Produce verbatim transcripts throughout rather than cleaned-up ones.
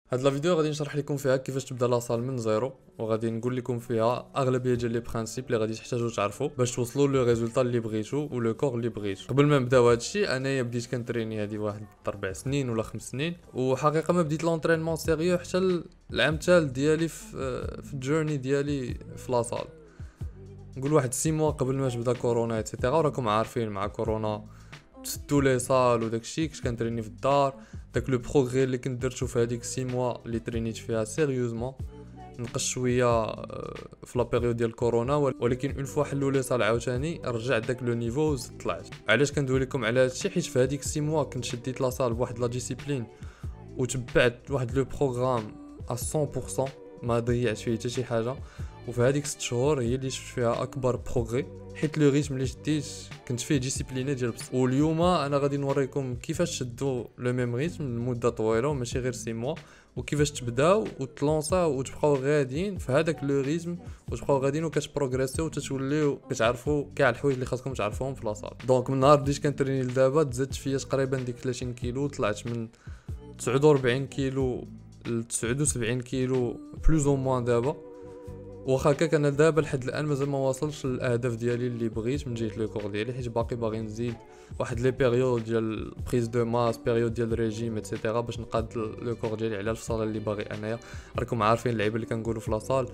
هاد لا فيديو غادي نشرح لكم فيها كيفاش تبدا لاصال من زيرو، وغادي نقول لكم فيها اغلبيه ديال لي برينسيپ اللي غادي تحتاجوا تعرفوا باش توصلوا لو ريزولطا اللي بغيتو ولو كور اللي بغيتو. قبل ما نبداو هادشي انايا بديت كنتريني هادي واحد اربع سنين ولا خمس سنين، وحقيقه ما بديت لونطرينمون سيريو حتى العام الثالث ديالي في في الجورني ديالي في لاصال. نقول واحد سي موا قبل ما تبدا كورونا ايتترا، وراكم عارفين مع كورونا تسدو لي صال وداكشي. كنت كنتريني في الدار، داك لو بروغري اللي كنت درتو في هذيك سي موا اللي ترينيت فيها سيريوزمون نقص شويه في لا بيريود ديال كورونا، ولكن اون فوا حلوا لي صال عاوتاني رجعت داك لو نيفو وزدت طلعت. علاش كندوي لكم على هادشي؟ حيت في هذيك سي موا كنت شديت لا صال بواحد لا ديسيبلين وتبعت واحد لو بروغرام على مية بالمية، ما ضيعت فيه حتى شي حاجه. وفي هذيك ست شهور هي اللي شفت فيها اكبر بروغري، حيت لو ريتم اللي شديت كنت فيه ديسيبليني ديال بصح. واليوم انا غادي نوريكم كيفاش تشدوا لو ميم ريتم لمده طويله وماشي غير سي موا، وكيفاش تبداو وتلونساو وتبقاو غاديين في هذاك لو ريتم وتبقاو غاديين وكتبروغريسيو وتتوليو كتعرفوا كاع الحوايج اللي خاصكم تعرفوهم في لاصال. دونك من نهار بديت كنتريني لدابا تزدت فيا تقريبا ديك ثلاثين كيلو، طلعت من تسعة وأربعين كيلو ل تسعة وسبعين كيلو بلوز او موان دابا. واخا هكاك انا دابا لحد الان مازال ما واصلش للاهداف ديالي اللي بغيت من جهه لو كور ديالي، حيت باقي باغي نزيد واحد لي بيريود ديال بريز دو ماس، بيريود ديال ريجيم ايتترا باش نقاد لو كور ديالي على الفصال اللي باغي انايا. راكم عارفين اللعيبه اللي كنقولوا في لاصال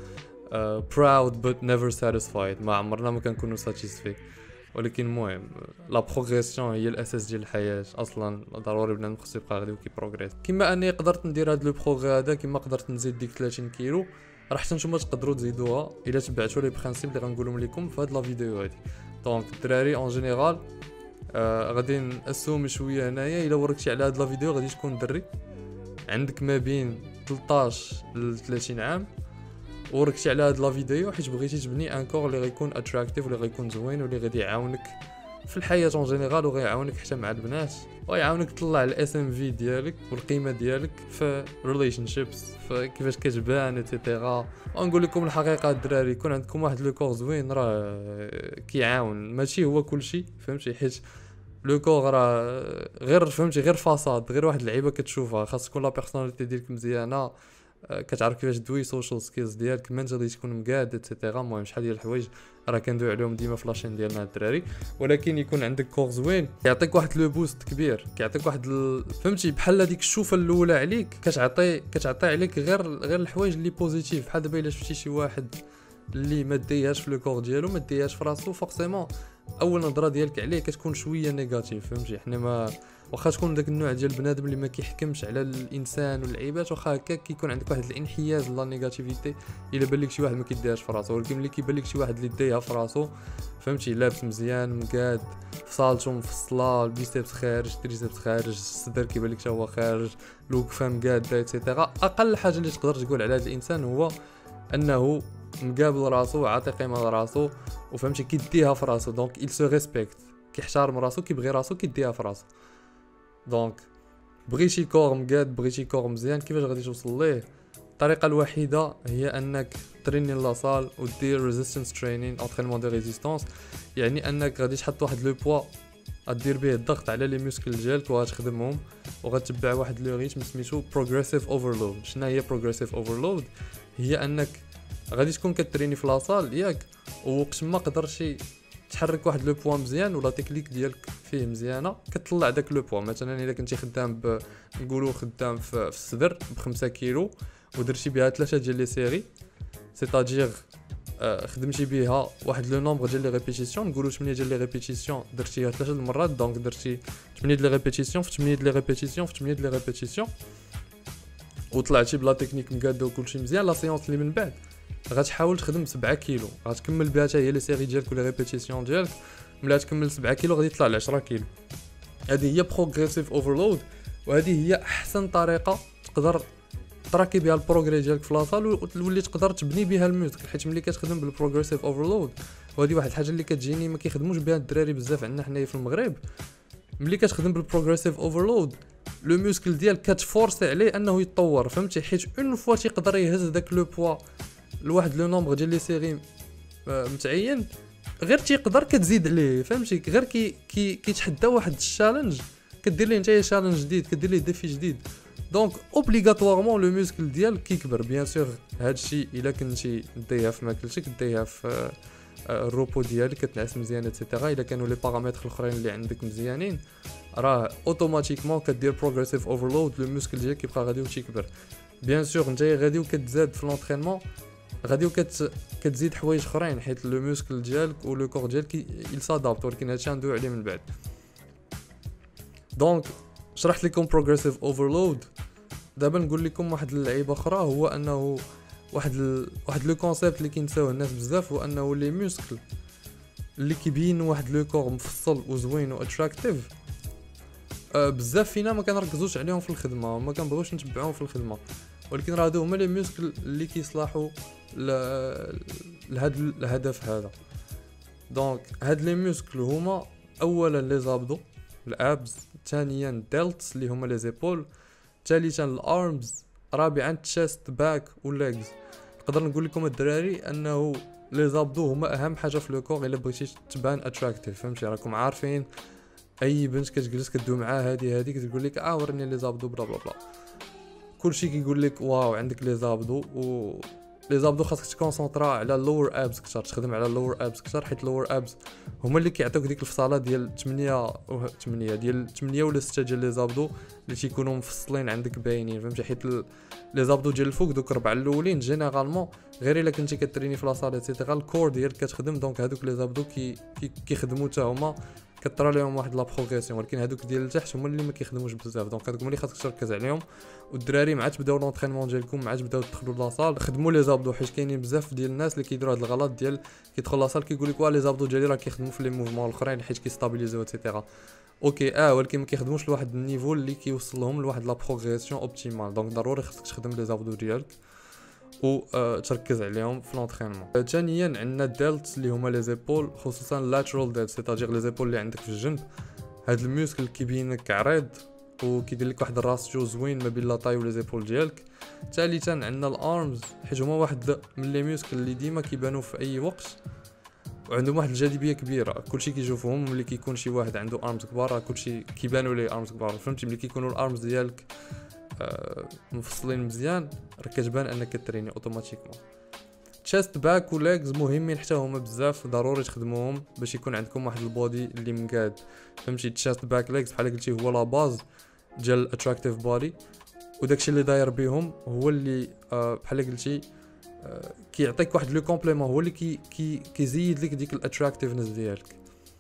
براود بوت نيفر ساتيسفايد، ما عمرنا ما كنكونوا ساتيسفي. ولكن المهم لا بروغريسيون هي الاساس ديال الحياه اصلا، ضروري بنادم خصو يبقى غادي وكي بروغريس. كما اني قدرت ندير هذا لو بروغري هذا، كما قدرت نزيد ديك ثلاثين كيلو، راه حتى نتوما تقدروا تزيدوها الا تبعتوا لي برينسيپ اللي غنقولهم لكم في هاد لا فيديو هادي. دونك الدراري اون جينيرال آه غادي ناسومي شويه هنايا. الا وريتي على هاد لا فيديو غادي تكون دري عندك ما بين ثلاثطاش ل ثلاثين عام، وركتي على هاد لا فيديو حيت بغيتي تبني ان كور اللي غيكون اتراكتيف واللي غيكون زوين واللي غادي يعاونك في الحياه اون جينيرال، وغيعاونك حتى مع البنات، ويعاونك تطلع الاس ام في ديالك والقيمه ديالك في ريليشن شيبس، فكيفاش كتبان ايتترا. ونقول لكم الحقيقه الدراري، يكون عندكم واحد لو كور زوين راه كيعاون، ماشي هو كلشي فهمتي، حيت لو كور راه غير فهمتي غير فاصاد، غير واحد اللعيبه كتشوفها. خاص تكون لا بيرسوناليتي ديالك مزيانه، كتعرف كيفاش دوي سوشيال سكيلز ديالك، منتالي تكون مقاد ايتترا. المهم شحال ديال الحوايج راه كندوي عليهم ديما في لاشين ديالنا الدراري، ولكن يكون عندك كور زوين يعطيك واحد لو بوست كبير، كيعطيك واحد ال... فهمتي بحال هذيك الشوفه الاولى عليك، كتعطي كتعطي عليك غير غير الحوايج اللي بوزيتيف. بحال دابا الا شفتي شي واحد اللي ما ديهاش في لو كور ديالو، ما ديهاش في راسو، فورسيمون اول نظره ديالك عليه كتكون شويه نيجاتيف فهمتي. حنا ما واخا تكون داك النوع ديال بنادم اللي ما كيحكمش على الانسان واللعيبات، واخا هكاك كيكون عندك واحد الانحياز لا نيجاتيفيتي الا بان لك شي واحد ما كيديهاش في راسو. ولكن ملي كيبان لك شي واحد اللي دايها في راسو فهمتي، لابس مزيان مقاد في صالته مفصله، البيسيبس خارج، التريسيبس خارج، الصدر كيبان لك حتى هو خارج، الوقفه مقاده ايتترا، اقل حاجه اللي تقدر تقول على هذا الانسان هو انه مقابل راسو، عاطي قيمه لراسو، وفهمتي كيديها في راسو. دونك il se respecte، كيحترم راسو، كيبغي راسو، كيديها في راسو. دونك بغيتي كور مقاد، بغيتي كور مزيان، كيفاش غادي توصل ليه؟ الطريقه الوحيده هي انك تريني لاصال ودير ريزيستنس ترينين، انترينمون دو ريزيستانس، يعني انك غادي تحط واحد لو بوا غدير به الضغط على لي موسكل ديالك وغتخدمهم، وغتبع واحد لو ريتم سميتو بروغريسيف اوفرلود. شنو هي بروغريسيف اوفرلود؟ هي انك غادي تكون كتريني في لاصال ياك، ووقت ما قدرتي تحرك واحد لو بوا مزيان ولا تكنيك ديالك فيه مزيانه، كتطلع داك لو بوا. مثلا الا كنتي خدام ب نقولوا خدام في الصدر ب خمسة كيلو ودرتي بها ثلاثه ديال لي سيري، سيتادير آه خدمتي بها واحد لو نومبر ديال لي ريبيتيسيون، نقولوا ثمانية ديال لي ريبيتيسيون درتيها ثلاثه المرات، دونك درتي ثمانية ديال لي ريبيتيسيون في ثمانية ديال لي ريبيتيسيون في ثمانية ديال لي ريبيتيسيون، وطلعتي بلا تكنيك مقاده وكلشي مزيان. لا سيونس اللي من بعد غتحاول تخدم سبعة كيلو، غتكمل بها حتى هي لي سيري ديالك ولا ريبيتيسيون ديالك. ملي تكمل سبعة كيلو غادي يطلع ل عشرة كيلو. هذه هي بروغريسيف اوفرلود، وهذه هي احسن طريقه تقدر تراكي بها البروغري ديالك في لاصال، وتولي تقدر تبني بها الميوسكل. حيت ملي كتخدم بالبروغريسيف اوفرلود، وهذه واحد الحاجه اللي كتجيني ما كيخدموش بها الدراري بزاف عندنا حنايا في المغرب، ملي كتخدم بالبروغريسيف اوفرلود لو ميوسكل ديالك كتفورسي عليه انه يتطور فهمتي. حيت اون فوا تيقدر يهز داك لو بوا لواحد لو نومبر ديال لي سيري متعين، غير تيقدر كتزيد عليه فهمتي. غير كي كي كيتحدى واحد الشالنج، كدير ليه نتايا شالنج جديد، كدير ليه ديفي جديد، دونك اوبليغاتوارمون لو موسكل ديالك كيكبر. بيان سور هادشي الا كنتي ديها في ماكلتك ديها في الروبو ديالك كتنعس مزيان ايتترا، الا كانوا لي بارامتر الاخرين اللي عندك مزيانين راه اوتوماتيكمون كدير بروغريسيف اوفرلود، لو موسكل ديالك كيبقى غادي وتيكبر. بيان سور نتايا غادي وكتزاد في لونطرينمون غادي وكت كتزيد حوايج اخرين حيت لو موسكل ديالك و لو كور ديالك يل سادابط، ولكن هادشي ندوي عليه من بعد. دونك شرحت لكم بروغريسيف اوفرلود. دابا نقول لكم واحد اللعيبه اخرى، هو انه واحد ال... واحد لو كونسيبت اللي كينساوه الناس بزاف، هو انه لي موسكل اللي كيبين واحد لو كور مفصل وزوين واتراكتيف أه بزاف فينا ما كنركزوش عليهم في الخدمه، ما كنبغيوش نتبعوهم في الخدمه، ولكن راه هادو هما لي موسكل اللي كيصلحوا ل... لهاد الهدف هذا. دونك هاد لي موسكل هما اولا لي زابدو الابز، ثانيا ديلتس اللي هما لي زيبول، ثالثا الارمز، رابعا تشيست باك وليجز. نقدر نقول لكم الدراري انه لي زابدو هما اهم حاجه في لو كور الا بغيتي تبان اتراكتيف، فهمتي؟ راكم عارفين اي بنت كتجلس كدوي معاها هادي هادي كتقول لك اه وريني لي زابدو بلا بلا بلا، كلشي كيقول لك واو عندك لي زابدو. و لي زابدو خاصك تكونسونطرا على اللور ابس كثر، تخدم على اللور ابس كثر، حيت اللور ابس هما اللي كيعطيوك ديك الفصاله ديال ثمانية و ثمانية ديال ثمانية ولا ستة ديال لي زابدو اللي تيكونوا مفصلين عندك باينين، فهمتي؟ حيت لي زابدو ديال الفوق دوك ربعه الاولين جينيرالمون غير الا كنتي كتريني في لاصال ايتترا الكور ديالك كتخدم، دونك هادوك لي زابدو كي كيخدموا حتى هما كطرا لهم واحد لا بروغريسيون، ولكن هادوك ديال التحت هما اللي ما كيخدموش بزاف، دونك هادوك هما اللي خاصك تركز عليهم. والدراري مع تبداو لونطرينمون ديالكم مع تبداو تدخلوا لاصال خدموا لي زابدو، حيت كاينين بزاف ديال الناس اللي كيديروا هاد الغلط ديال كيدخل لاصال كيقول لك واه لي زابدو ديالي راه كيخدموا في لي موفمون الاخرين حيت كيستابيليزيو ايتترا. اوكي اه ولكن ما كيخدموش لواحد النيفو اللي كيوصل لهم لواحد لا بروغريسيون اوبتيمال، دونك ضروري خاصك تخدم لي زابدو ديالك و آه تركز عليهم في لونطرينمون. ثانيا عندنا ديلت اللي هما لي زيبول، خصوصا لاترال ديلت سيتاجير لي زيبول اللي عندك في الجنب. هاد الميوسكل كيبين لك عريض وكيدير لك واحد الراسيو زوين ما بين لاطاي و لي زيبول ديالك. ثالثا عندنا الارمز، حيت هما واحد من لي ميوسكل اللي ديما كيبانوا في اي وقت وعندهم واحد الجاذبيه كبيره، كلشي كيشوفهم ملي كيكون شي واحد عنده ارمز كبار كلشي كيبانوا ليه ارمز كبار، فهمتي؟ ملي كيكونوا الارمز ديالك آه مفصلين مزيان راه كتبان انك كتريني اوتوماتيكمون. تشيست باك وليجز مهمين حتى هما بزاف، ضروري تخدموهم باش يكون عندكم واحد البودي اللي مقاد، فهمتي؟ تشيست باك ليجز بحال قلتي هو لا باز ديال الاتراكتيف بودي، وداكشي اللي داير بهم هو اللي آه بحال قلتي آه كيعطيك واحد لو كومبليمون، هو اللي كي كي كيزيد لك ديك الاتراكتيفنس ديالك.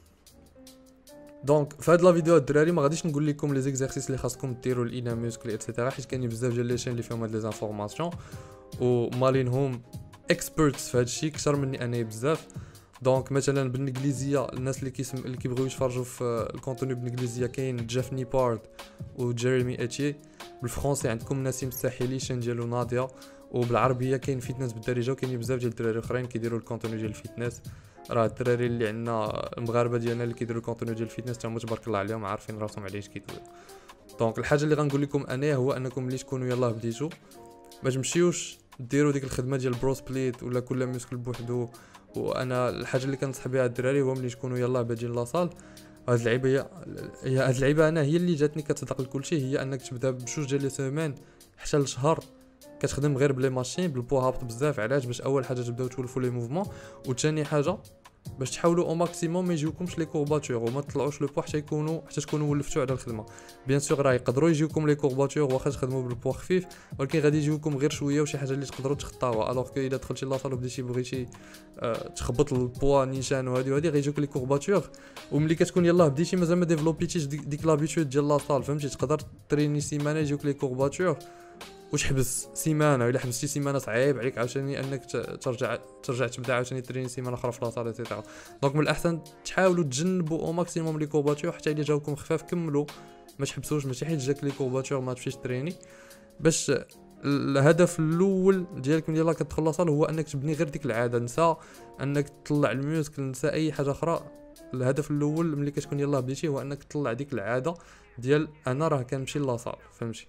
دونك في هاد لا فيديو الدراري ما غاديش نقول لكم لي زيكزارسيس اللي خاصكم ديروا الانا موسكل ايتترا، حيت كاينين بزاف ديال لي شين اللي فيهم هاد لي زانفورماسيون ومالينهم اكسبيرتس في هادشي اكثر مني انا بزاف. دونك مثلا بالانجليزيه الناس اللي كيسم اللي كيبغيو يتفرجوا في الكونتوني بالانجليزيه كاين جيف نيبارد وجيريمي اتشي، بالفرنسي عندكم نسيم الساحلي شين ديالو ناضيه، وبالعربيه كاين فيتنس بالدارجه، وكاينين بزاف ديال الدراري اخرين كيديروا الكونتوني ديال الفيتنس. راه الدراري اللي عندنا المغاربه ديالنا اللي كيديروا الكونتوني ديال الفيتنس تما تبارك الله عليهم عارفين راسهم علاش كيدويو. دونك الحاجه اللي غنقول لكم انا هو انكم ملي تكونوا يلاه بديتو ما تمشيوش ديروا ديك الخدمه ديال البرو سبليت ولا كل موسكل بوحدو. وانا الحاجه اللي كنصح بها الدراري هو ملي تكونوا يلاه بادين لاصال، هاد اللعيبه هي هي هاد اللعيبه انا هي اللي جاتني كتصدق لكل شيء، هي انك تبدا بجوج ديال لي سيمين حتى لشهر كتخدم غير بلي ماشين بالبو هابط بزاف. علاش؟ باش اول حاجه تبداو تولفوا لي موفمون، وثاني حاجه باش تحاولوا او ماكسيموم ما يجيوكمش لي كورباتور وما تطلعوش لو بو حتى يكونوا حتى تكونوا ولفتوا على الخدمه. بيان سور راه يقدروا يجيوكم لي كورباتور واخا تخدموا بالبو خفيف، ولكن غادي يجيوكم غير شويه وشي حاجه اللي تقدروا تخطاوها. الوغ كو الا دخلتي لاصال وبديتي بغيتي أه تخبط البوا نيشان وهادي وهادي غيجيوك لي كورباتور، وملي كتكون يلاه بديتي مازال ما ديفلوبيتيش ديك, ديك لابيتود ديال لاصال، فهمتي؟ تقدر تريني سيمانه يجيوك لي كورباتور وتحبس سيمانه، الا حبستي سيمانه صعيب عليك عاوتاني انك ترجع ترجع تبدا عاوتاني تريني سيمانه اخرى في لاصال ايتترا. دونك من الاحسن تحاولوا تجنبوا او ماكسيموم لي كورباتور، حتى الا جاوكم خفاف كملوا ما تحبسوش، ماشي حيت جاك لي كورباتور ما تمشيش تريني. باش الهدف الاول ديالك ملي يلاه كتدخل لاصال هو انك تبني غير ديك العاده، نسى انك تطلع الميوسكل نسى اي حاجه اخرى. الهدف الاول ملي كتكون يلاه بديتي هو انك تطلع ديك العاده ديال انا راه كنمشي لاصال، فهمتي؟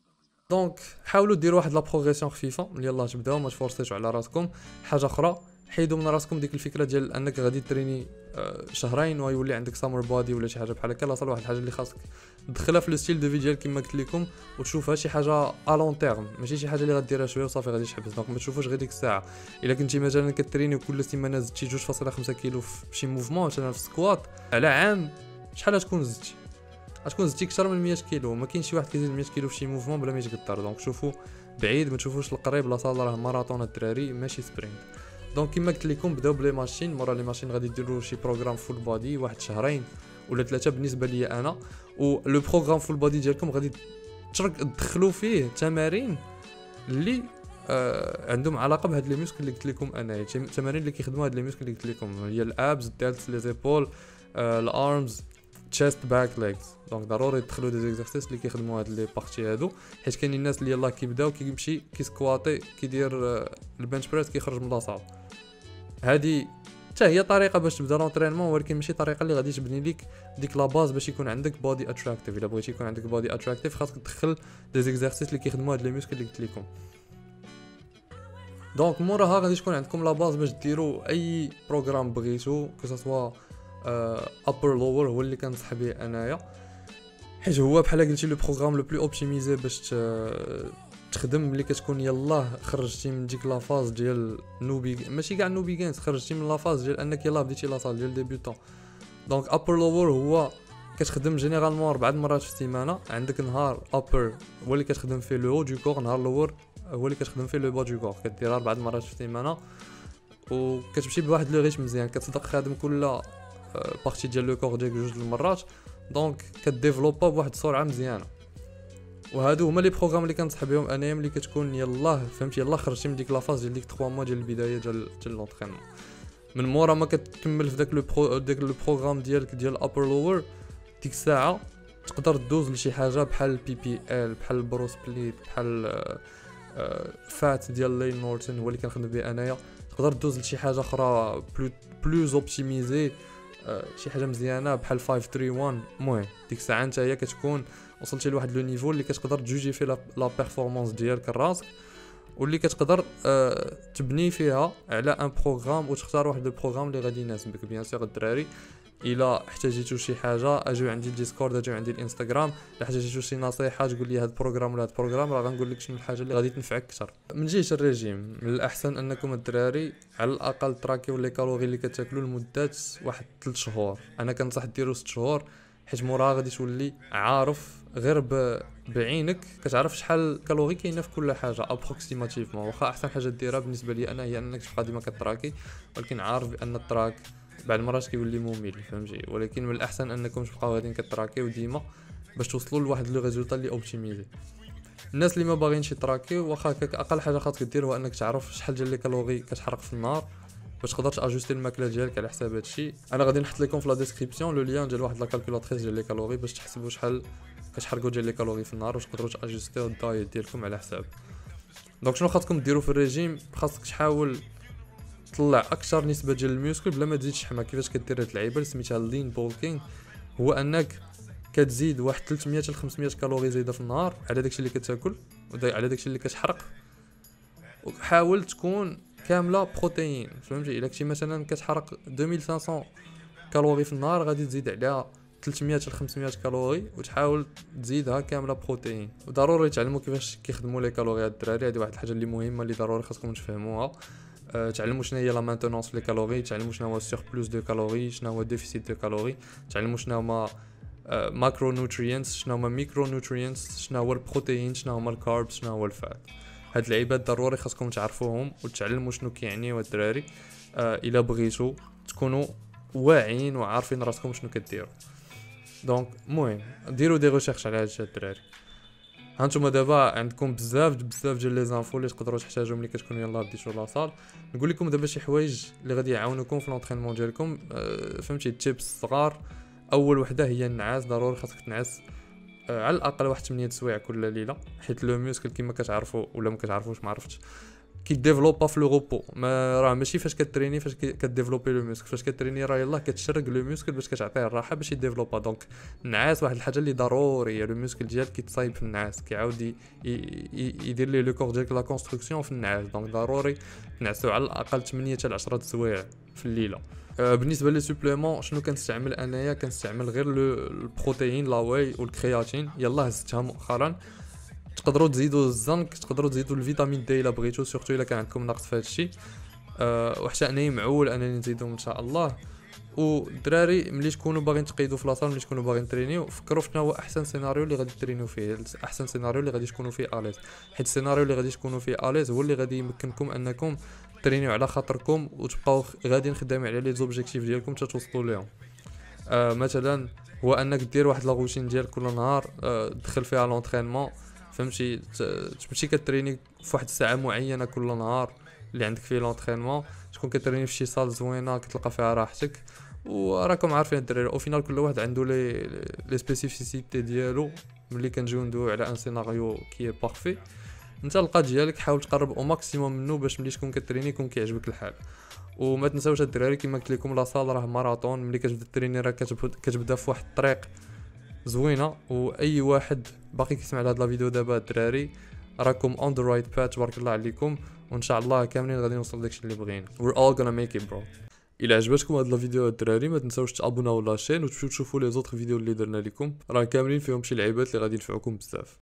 دونك حاولوا ديروا واحد لا بروغريسيون خفيفه ملي يلاه تبداو، ما تفورسيش على راسكم. حاجه اخرى حيدوا من راسكم ديك الفكره ديال انك غادي تريني شهرين ويولي عندك سامر بودي ولا شي حاجه بحال هكا. لا صال واحد الحاجه اللي خاصك تدخلها في لو ستيل دو في ديال كما قلت لكم وتشوفها شي حاجه ا لون تيرم، ماشي شي حاجه اللي غديرها شويه وصافي غادي تحبس. دونك ما تشوفوش غير ديك الساعه. الا كنتي مثلا كتريني وكل سيمانه زدتي جوج فاصلة خمسة كيلو في شي موفمون مثلا في السكوات على عام، شحال غتكون زدتي؟ غتكون زدتي اكثر من مية كيلو. ما كاينش شي واحد كيزيد مية كيلو في شي موفمون بلا ما يتقدر. دونك شوفوا بعيد، ما تشوفوش القريب. لا صال راه ماراطون الدراري ماشي سبرينت. دونك كما قلت لكم بداو بلي ماشين، مورا لي ماشين غادي ديروا شي بروغرام فول بودي واحد شهرين ولا ثلاثه بالنسبه لي انا. و لو بروغرام فول بودي ديالكم غادي تدخلوا فيه تمارين اللي آه عندهم علاقه بهاد لي ميسكل اللي قلت لكم انا، التمارين اللي كيخدموا هاد لي ميسكل اللي قلت لكم هي الابز، الدلتس، لي زيبول، آه الارمز، تشيست، باك، ليجز. دونك ضروري تدخلوا دي زيكزارسيس اللي كيخدموا هاد لي بارتي هادو، حيت كاينين الناس اللي يلاه كيبداو كيمشي كيسكواتي كيدير آه البنش بريس كيخرج من لاصال. هادي حتى هي طريقه باش تبدا لونطرينمون، ولكن ماشي طريقه اللي غادي تبني ليك ديك لا باز باش يكون عندك بودي اتراكتيف. الا بغيتي يكون عندك بودي اتراكتيف خاصك تدخل دي زيكزارسيس اللي كيخدموا هاد لي ميسكل اللي قلت لكم. دونك موراها غادي تكون عندكم لا باز باش ديروا اي بروغرام بغيتو، كو سوا ابر لور هو اللي كنصح به انايا، حيت هو بحال قلتي لو بروغرام لو بلو اوبتيميزي باش تخدم ملي كتكون يلاه خرجتي من ديك لا فاز ديال نوبي، ماشي كاع نوبي جينز، خرجتي من لا فاز ديال انك يلاه بديتي لا صال ديال ديبيوتون. دونك ابر لور هو كتخدم جينيرالمون اربع مرات في السيمانه. عندك نهار ابر هو اللي كتخدم فيه لو هو دو كور، نهار لور هو اللي كتخدم فيه لو با دو كور. كدير اربع مرات في السيمانه وكتمشي بواحد لو ريتم مزيان، كتصدق خادم كل بارتي ديال لو كور ديالك جوج المرات. دونك كديفلوبا بواحد السرعه مزيانه. وهادو هما لي بروغرام اللي كنصح بهم انا ملي كتكون يلاه فهمتي يلاه خرجتي من ديك لا فاز ديال ديك ثلاثة موا ديال البدايه ديال ديال لونطرينمون. من مورا ما كتكمل في داك لو برو داك لو بروغرام ديالك ديال ابر لور، ديك الساعه تقدر دوز لشي حاجه بحال بي بي ال، بحال البرو سبليت، بحال آه فات ديال لي نورتون هو اللي كنخدم به انايا. تقدر دوز لشي حاجه اخرى بلو بلوز اوبتيميزي، آه شي حاجه مزيانه بحال خمسة ثلاثة واحد. المهم ديك الساعه انت هي كتكون وصلتي لواحد لو نيفو اللي كتقدر تجوجي فيه لا بيرفورمانس ديالك راسك، واللي كتقدر آه تبني فيها على ان بروغرام وتختار واحد البروغرام اللي غادي يناسبك. بيان سور الدراري الا احتاجيتو شي حاجه اجيو عندي الديسكورد، اجيو عندي الانستغرام. الا احتاجيتو شي نصيحه تقول لي هذا البروغرام ولا هذا البروغرام، راه غنقول لك شنو الحاجه اللي غادي تنفعك اكثر. من جهه الريجيم من الاحسن انكم الدراري على الاقل تراكيو لي كالوري اللي كتاكلوا لمده واحد ثلاث شهور. انا كنصح ديروا ستة شهور، حيت موراها غادي تولي عارف غير بعينك كتعرف شحال كالوري كاينه في كل حاجه ابروكسيماتيفمون. واخا احسن حاجه ديرها بالنسبه لي انا هي انك تبقى ديما كتراكي، ولكن عارف بان التراك بعد مرات كيولي ممل فهمتي. ولكن من الاحسن انكم تبقاو غاديين كتراكيو ديما باش توصلوا لواحد لو ريزولطا اللي اوبتيميزي. الناس اللي ما باغيينش يتراكيو واخا اقل حاجه خاصك دير هو انك تعرف شحال ديال لي كالوري كتحرق في النهار باش تقدر تاجوستي الماكله ديالك على حساب هادشي. انا غادي نحط لكم في لا ديسكريبسيون لو لين ديال واحد لا كالكولاتريس ديال لي كالوري باش تحسبوا شحال كتحرقوا ديال لي كالوري في النهار وتقدروا تاجوستيو الدايت ديالكم على حساب. دونك شنو خاصكم ديروا في الريجيم؟ خاصك تحاول تطلع اكثر نسبه ديال الميوسكل بلا ما تزيد شحمه. كيفاش كدير هاد اللعيبه اللي سميتها لين بولكينغ؟ هو انك كتزيد واحد ثلاثمية حتى خمسمية كالوري زايده في النهار على داكشي اللي كتاكل وعلى داكشي اللي كتحرق، وحاول تكون كامله بروتين فهمتي. الا كنتي مثلا كتحرق ألفين وخمسمية كالوري في النهار غادي تزيد عليها ثلاثمية حتى خمسمية كالوري وتحاول تزيدها كامله بروتين. وضروري تعلموا كيفاش كيخدموا لي كالوري هاد الدراري، هذه واحد الحاجه اللي مهمه اللي ضروري خاصكم تفهموها. أه تعلموا شنو هي لا مانتونونس لي كالوري، تعلموا شنو هو سوربلوس دو كالوري، شنو هو ديفيسيت دو كالوري، تعلموا شنو هما أه ماكرو نوتريانتس، شنو هما ميكرو نوتريانتس، شنو هو البروتين، شنو هما الكاربس، شنو هو الفات. هاد العباد ضروري خاصكم تعرفوهم وتعلموا شنو كيعنيو الدراري أه الا بغيتو تكونوا واعيين وعارفين راسكم شنو كديروا. دونك المهم ديروا دي ريشيرش على هادشي الدراري. هانتوما دابا عندكم بزاف بزاف ديال لي زانفو اللي تقدروا تحتاجوهم ملي كتكونوا يلاه بديتو لاصال. نقول لكم دابا شي حوايج اللي غادي يعاونوكم في لونطرينمون ديالكم. أه فهمتي التيبس صغار. اول وحده هي النعاس. ضروري خاصك تنعس أه على الاقل واحد ثمانية سوايع كل ليله، حيت لو ميوسكل كما كتعرفوا ولا ما كتعرفوش ما عرفتش كيديفلوبا في لو روبو. ما راه ماشي فاش كتريني فاش كديفلوبي لو موسكل، فاش كتريني راه يلاه كتشرق لو موسكل باش كتعطيه الراحه باش يديفلوبا. دونك النعاس واحد الحاجه اللي ضروريه، لو موسكل ديالك كيتصايب في النعاس، كيعاود ي- ي- يدير ليه لو كور ديالك لا كونستركسيون في النعاس. دونك ضروري تنعسو على الاقل ثمانية حتى عشرة سوايع في الليله. آه، بالنسبه لي سوبليمون شنو كنستعمل انايا؟ كنستعمل غير لو البروتيين لا واي والكرياتين، يلاه زدتها مؤخرا. تقدروا تزيدوا الزنك، تقدروا تزيدوا الفيتامين دي الا بغيتو، سورتو الا كان عندكم نقص في هادشي. أه وحتى انايا معول انني نزيدهم ان شاء الله. والدراري ملي تكونوا باغيين تقيدوا في لاصال، ملي تكونوا باغيين ترينيو، فكروا شنو هو احسن سيناريو اللي غادي ترينيو فيه، احسن سيناريو اللي غادي تكونوا فيه اليز. حيت السيناريو اللي غادي تكونوا فيه اليز هو اللي غادي يمكنكم انكم ترينيو على خاطركم وتبقاو غاديين خدامين على لي زوبجيكتيف ديالكم حتى توصلوا ليهم. أه مثلا هو انك دير واحد لا روتين ديال كل نهار، أه تدخل فيها لونطرينمون، فهمتي، تمشي كتريني في واحد الساعه معينه كل نهار اللي عندك فيه لونطرينمون، تكون كتريني في شي صال زوينه كتلقى فيها راحتك. وراكم عارفين الدراري او فينال كل واحد عنده لي لي سبيسيفيسيتي ديالو. ملي كنجيو ندويو على ان سيناريو كي بارفي، انت القا ديالك حاول تقرب او ماكسيموم منه باش ملي تكون كتريني يكون كيعجبك الحال. وما تنساوش الدراري كما قلت لكم لا صال راه ماراطون، ملي كتبدا تريني راه كتبدا في واحد الطريق زوينه. واي واحد باقي كيسمع لهاد لا فيديو دابا الدراري راكم اون ذا رايت باث، تبارك الله عليكم، وان شاء الله كاملين غادي نوصل داكشي اللي بغينا. we're all gonna make it bro. الى عجبتكم هاد لا فيديو الدراري ما تنساوش تابوناو لاشين وتمشيو تشوفوا لي زوطخ فيديو اللي درنا لكم، راه كاملين فيهم شي لعيبات اللي غادي ينفعوكم بزاف.